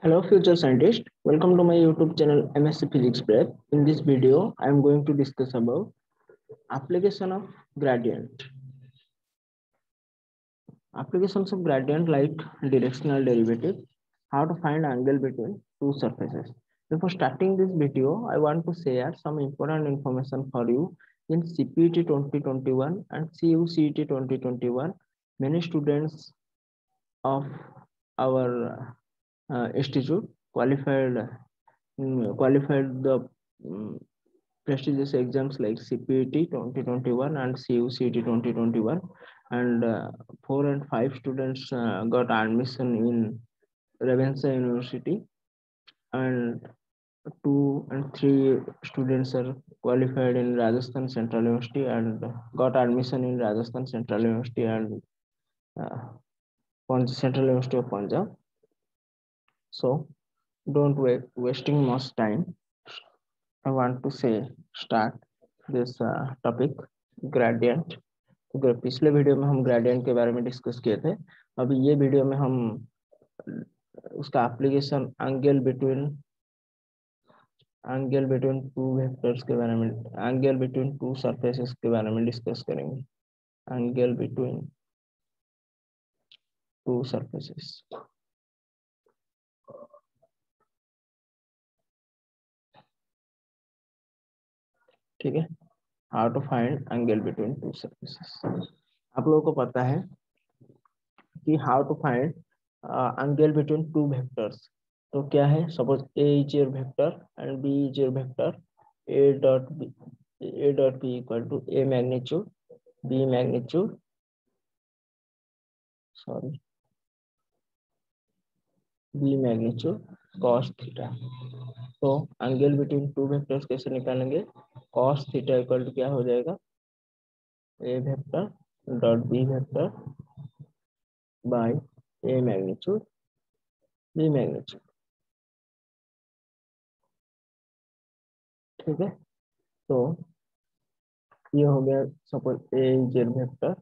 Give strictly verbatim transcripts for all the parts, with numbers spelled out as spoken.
Hello future scientist, welcome to my YouTube channel M S C Physics Prep. In this video, I am going to discuss about application of gradient. Applications of gradient like directional derivative, how to find angle between two surfaces. Before starting this video, I want to share some important information for you. In C P T twenty twenty-one and C U C T twenty twenty-one, many students of our uh, institute qualified mm, qualified the mm, prestigious exams like C P T twenty twenty-one and C U C T twenty twenty-one, and uh, four and five students uh, got admission in Ravensa University, and two and three students are qualified in Rajasthan Central University and got admission in Rajasthan Central University and uh, Central University of Punjab. So don't wait wasting much time. I want to say start this uh, topic gradient. तो पिछले video में हम gradient के बारे में discuss किए थे। अभी ये वीडियो में हम उसका application angle between angle between two vectors के बारे में एंगल बिटवीन टू सरफेसेस के बारे में डिस्कस करेंगे। एंगल बिटवीन टू सरफेसेस, ठीक है। How to find angle between two surfaces. आप लोगों को पता है कि how to find angle between two vectors. तो क्या है, suppose A is your vector and B is your vector, A dot B A dot B equal to A magnitude B magnitude sorry B magnitude cos theta. तो angle between two vectors कैसे निकालेंगे? Cos theta equal to क्या हो जाएगा, A vector dot B vector by A magnitude B magnitude, ठीक है। तो ये हो गया, suppose A is your vector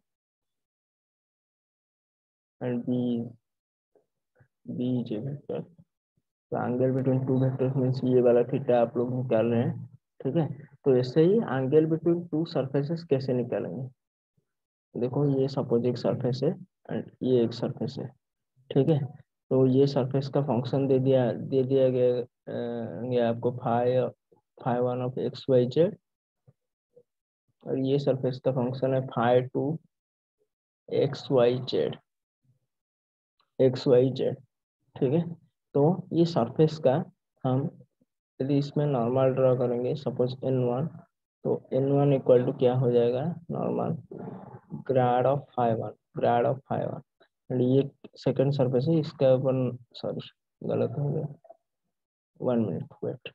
and B B is your vector. तो angle between two vectors means ये वाला थीटा आप लोग निकाल रहे हैं, ठीक है। तो ऐसे ही एंगल बिटवीन टू सरफेसेस कैसे निकालेंगे? देखो ये सपोज एक सरफेस है एंड ये एक सरफेस है, ठीक है। तो ये सरफेस का फंक्शन दे दिया दे दिया गया अ, ये आपको five five one of x y z, और ये सरफेस का फंक्शन है five two x y z x y z, ठीक है। तो ये सरफेस का हम यदि इसमें नॉर्मल ड्रॉ करेंगे, सपोज एन वन, तो एन वन इक्वल टू क्या हो जाएगा, normal grad of five one grad of five one. And ये सेकंड सरफेस है, इसका ऊपर सॉरी गलत हो गया, वन मिनट वेट।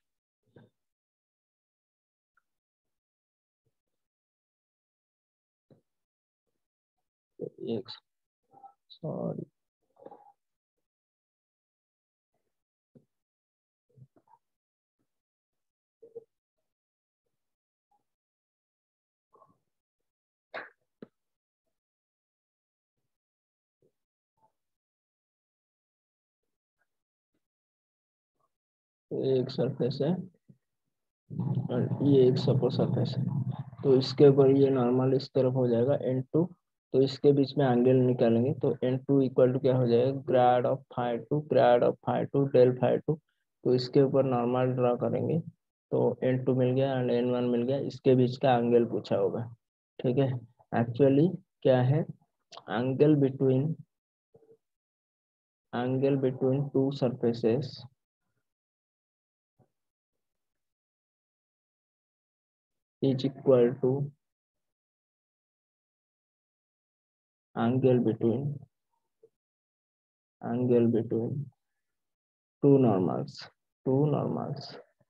एक सॉरी एक सरफेस है और ये एक सपोज सरफेस है, तो इसके ऊपर ये नॉर्मल इस तरफ हो जाएगा एन टू। तो इसके बीच में एंगल निकालेंगे, तो एन टू इक्वल टू क्या हो जाएगा, grad of five two grad of five two del five two. तो इसके ऊपर नॉर्मल ड्रॉ करेंगे, तो एन टू मिल गया एंड एन वन मिल गया, इसके बीच का एंगल पूछा होगा, ठीक है। एक्चुअली क्या है, angle between angle between two surfaces is equal to angle between angle between two normals two normals,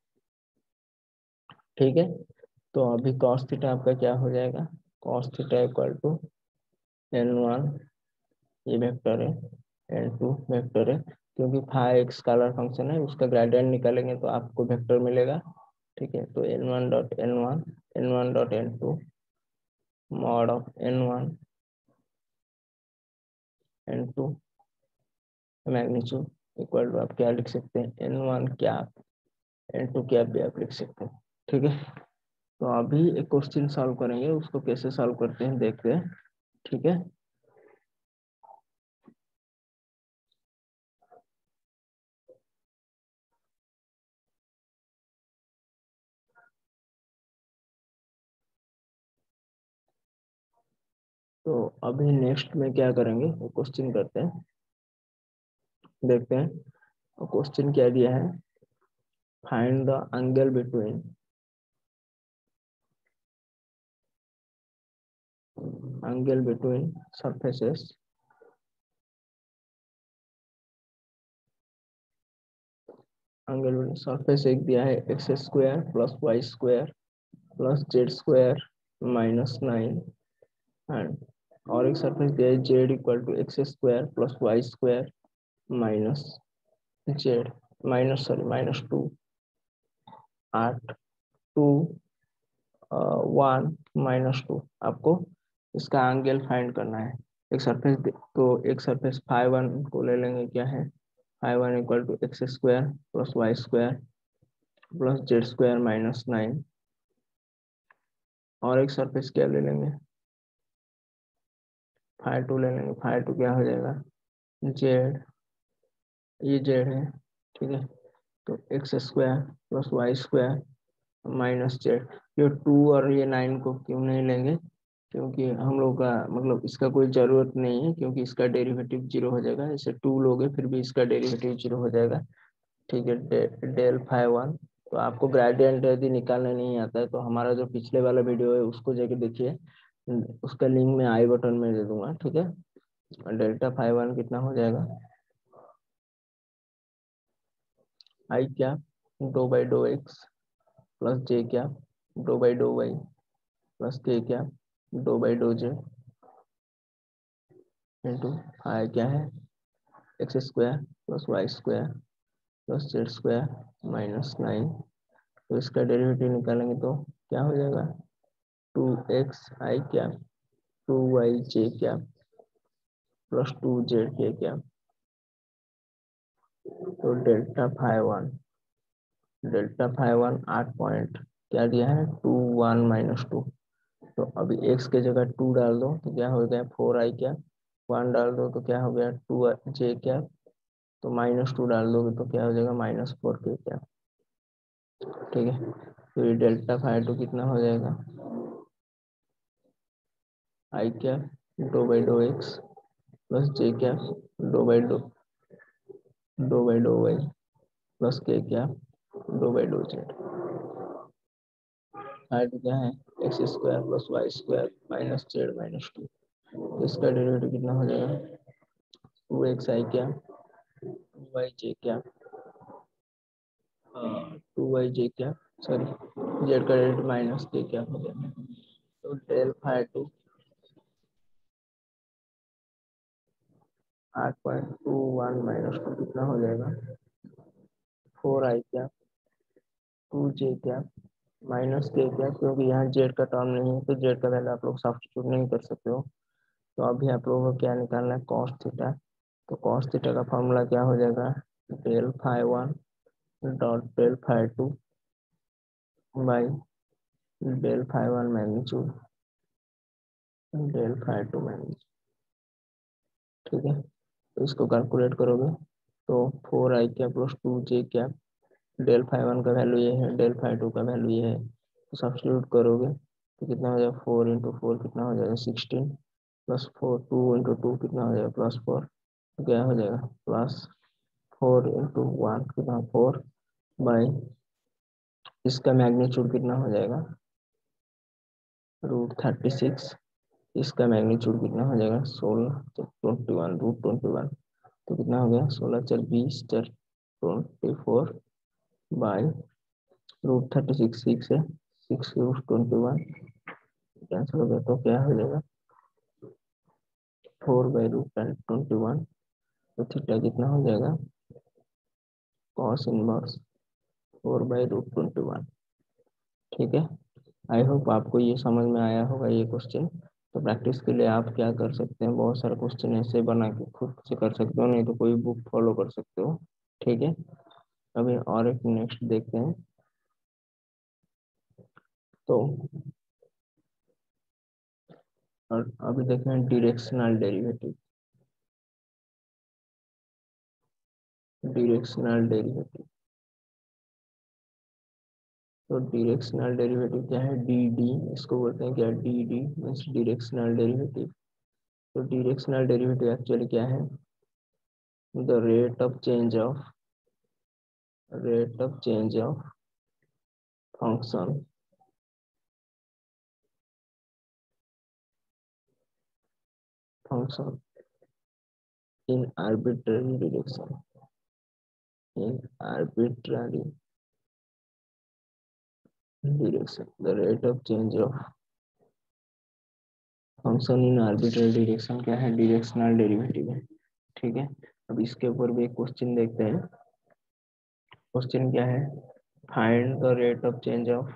ठीक है। तो अभी cos थीटा आपका क्या हो जाएगा, cos theta equal to n one, ये वेक्टर है, एन टू वेक्टर है, क्योंकि फाइव एक स्केलर फंक्शन है, उसका ग्रेडियंट निकालेंगे तो आपको वेक्टर मिलेगा, ठीक है। तो n one dot n one n one dot n two mod of n one n two magnitude, equal to आप क्या लिख सकते हैं, n one cap n two cap भी आप लिख सकते हैं। ठीक है, तो अभी एक क्वेश्चन सॉल्व करेंगे, उसको कैसे सॉल्व करते हैं देखते हैं। ठीक है, तो अभी नेक्स्ट में क्या करेंगे, वो क्वेश्चन करते हैं, देखते हैं। तो क्वेश्चन क्या दिया है, find the angle between angle between surfaces angle between surface एक दिया है x square plus y square plus z square minus nine, and और एक सरफेस दिया है z equal to x square plus y square minus z minus sorry minus two आठ two one minus two. आपको इसका एंगल फाइंड करना है। एक सरफेस तो एक सरफेस फाइव वन को ले लेंगे, क्या है five one equal to x square plus y square plus z square minus nine, और एक सरफेस क्या ले लेंगे, फाइव टू ले लेंगे, फाइव टू क्या हो जाएगा जेड, ये जेड है। ठीक है, तो x square plus y square minus z. ये टू और ये नाइन को क्यों नहीं लेंगे, क्योंकि हम लोग का मतलब इसका कोई जरूरत नहीं है, क्योंकि इसका डेरिवेटिव जीरो हो जाएगा। इसे टू लोगे फिर भी इसका डेरिवेटिव जीरो हो जाएगा। ठीक है, डे, डेल फाइव वन। तो आपको ग्रेडियंट यदि निकालने नहीं आता है तो हमारा जो पिछले वाला वीडियो है उसको जाके देखिए, उसका लिंक मैं आई बटन में दे दूंगा। ठीक है, डेल्टा फाइव वन कितना हो जाएगा, आई क्या दो बाई दो एक्स प्लस जे क्या दो बाई दो वाई प्लस के क्या दो बाई दो जे इंटू आई क्या है x square plus y square plus z square minus nine. तो इसका डेरिवेटिव निकालेंगे तो क्या हो जाएगा, टू एक्स आई क्या टू वाई जे क्या प्लस टू जेड के क्या। तो delta five one delta five one आठ पॉइंट क्या दिया है टू वन माइनस टू। तो अभी एक्स के जगह टू डाल दो तो क्या हो गया फोर आई क्या, वन डाल दो तो क्या हो गया टू जे क्या, तो माइनस टू डाल दोगे तो क्या हो जाएगा माइनस फोर के क्या। ठीक है, तो ये डेल्टा फाइव टू कितना हो जाएगा, आई क्या दो बाई दो एक्स प्लस जे क्या दो बाई दो दो बाई दो वाई प्लस के क्या दो बाई दो जेड। फाइव टू क्या है x square plus y square minus z minus two. तो इसका डेरिवेटिव कितना हो जाएगा, टू एक्स आई क्या टू वाई जे क्या टू वाई जे क्या सॉरी जेड का डेरिवेटिव माइनस के क्या हो जाएगा। तो डेल फाइव टू आठ point two one minus two कितना हो जाएगा, फोर आई क्या टू जे क्या माइनस के क्या, क्योंकि यहाँ जेड का टर्म नहीं है तो जेड का वैल्यू आप लोग सब्स्टिट्यूट नहीं कर सकते हो। तो अभी आप लोगों को क्या निकालना है कॉस थीटा। तो कॉस थीटा का फॉर्मूला क्या हो जाएगा, del five one dot del five two by del five one magnitude del five two magnitude. ठीक है, तो इसको कैलकुलेट करोगे तो फोर आई क्या प्लस टू जे क्या, डेल फाइव वन का वैल्यू ये है डेल फाइव टू का वैल्यू ये है, तो सब्स्टिट्यूट करोगे तो कितना हो जाएगा फोर इंटू फोर कितना हो जाएगा sixteen plus four two into two कितना हो जाएगा प्लस फोर, तो क्या हो जाएगा प्लस फोर इंटू वन कितना फोर बाई इसका मैग्नीट्यूड कितना हो जाएगा रूट थर्टी सिक्स, इसका मैग्नीट्यूड कितना हो जाएगा सोलह तो twenty one root twenty one. तो कितना हो गया सोलह चार बीस चार twenty four by root thirty six six है six root twenty one cancel हो गया तो क्या हो जाएगा four by root twenty one. तो थीटा कितना हो जाएगा cos inverse four by root twenty one. ठीक है, आई होप आपको ये समझ में आया होगा ये क्वेश्चन। तो प्रैक्टिस के लिए आप क्या कर सकते हैं, बहुत सारे क्वेश्चन ऐसे बना के खुद से कर सकते हो, नहीं तो कोई बुक फॉलो कर सकते हो। ठीक है, अभी और एक नेक्स्ट देखते हैं। तो और अभी देखते हैं डायरेक्शनल डेरिवेटिव। डायरेक्शनल डेरिवेटिव तो डायरेक्शनल डेरिवेटिव क्या है, डी डी इसको बोलते हैं क्या, D D means directional derivative. तो डायरेक्शनल डेरिवेटिव एक्चुअली क्या है, the rate of change of rate of change of function function in arbitrary direction in arbitrary direction, the rate of change of function in arbitrary direction क्या है, directional derivative है। ठीक है, अब इसके ऊपर भी एक क्वेश्चन देखते हैं। क्वेश्चन क्या है, find the rate of change of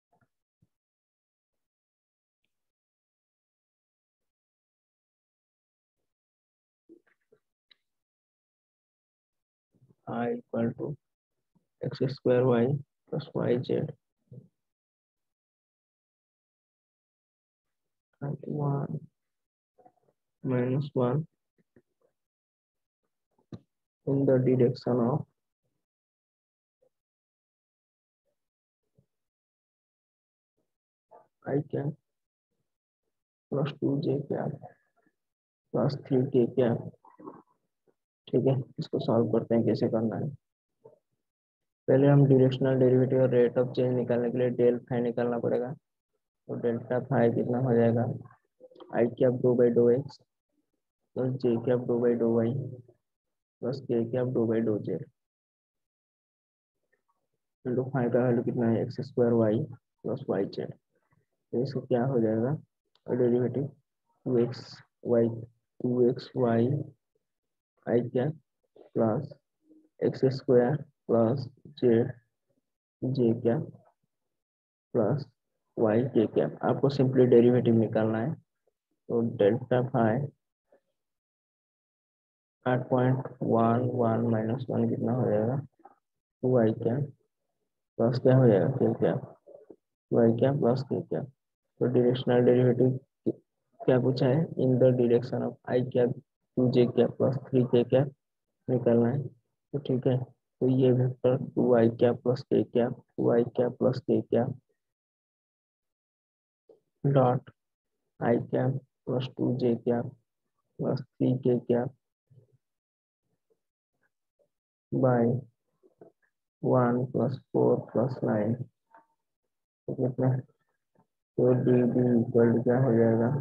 i equal to x square y plus y z one minus one in the direction of i क्या प्लस टू जे क्या प्लस थ्री के क्या। ठीक है, इसको सॉल्व करते हैं, कैसे करना है। पहले हम डायरेक्शनल डेरिवेटिव और रेट ऑफ चेंज निकालने के लिए डेल फाई निकालना पड़ेगा। तो डेल्टा फाई कितना हो जाएगा, आई कैप दो बाई दो एक्स प्लस जे कैप दो बाई दो वाई प्लस के कैप दो बाई दो जेड इंटू फाई का वैल्यू कितना है, x square y plus y z. तो इसको क्या हो जाएगा, derivative two x y two x y i cap plus x square plus z j cap plus y k cap. आपको सिंपली डेरिवेटिव निकालना है। तो डेल्टा फाई आठ point one one minus one कितना हो जाएगा, टू आई कैप प्लस क्या हो जाएगा k cap y cap plus k cap. तो डायरेक्शनल डेरिवेटिव क्या पूछा है, in the direction of i cap two j cap plus three k cap निकालना है। तो ठीक है, तो ये vector two i cap plus k cap two i cap plus k cap dot i cap plus two j cap plus three k cap by one plus four plus nine. तो कितना, तो डी डी इक्वल क्या हो जाएगा,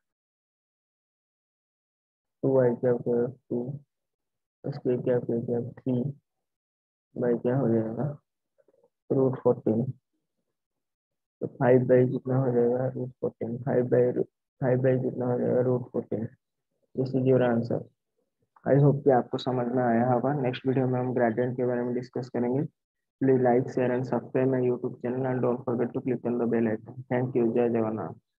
two i cap plus two plus k cap k cap three by क्या हो जाएगा, root fourteen. तो फाइव बाई कितना हो जाएगा, root fourteen. Five by five by कितना हो जाएगा, root fourteen. This is your answer. I hope कि आपको समझ में आया होगा। नेक्स्ट वीडियो में हम ग्रेडियंट के बारे में डिस्कस करेंगे। Please like share and subscribe my YouTube channel and don't forget to click on the bell icon. Thank you, जय जगन्नाथ।